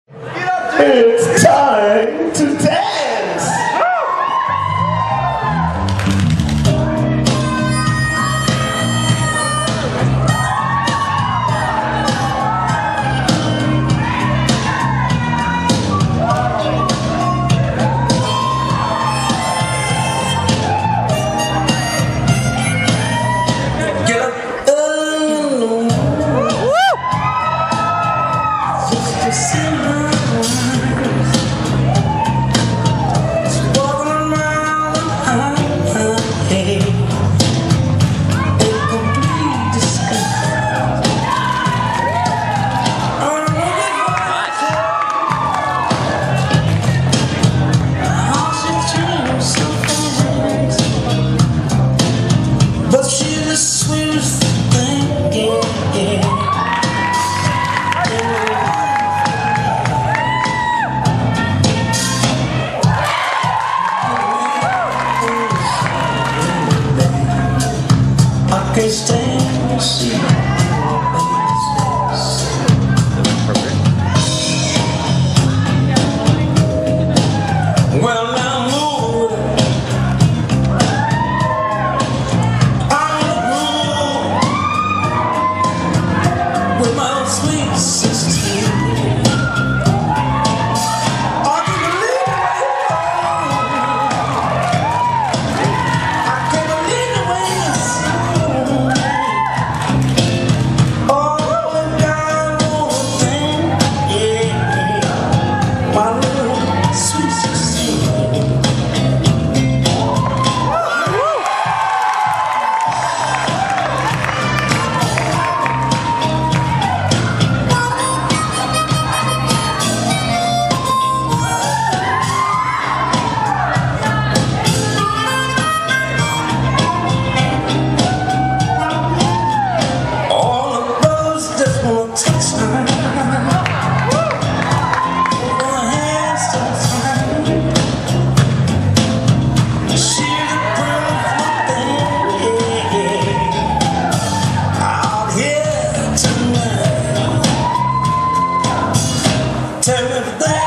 It's time to dance! Get up early just to see my wife. She's walking around her head in complete disguise. I'm looking for how she changed so fast, but she's the sweetest thing, yeah. I can't stand to see your face. Well, I'm moving. I'm moving with my sweet 16. I can't believe the way it's so. Oh, God, oh, thing, yeah. My little sweet 16. All the brothers just wanna touch her. Hold her hands so tight. She's a perfect thing, yeah. Out here tonight. Tell me if that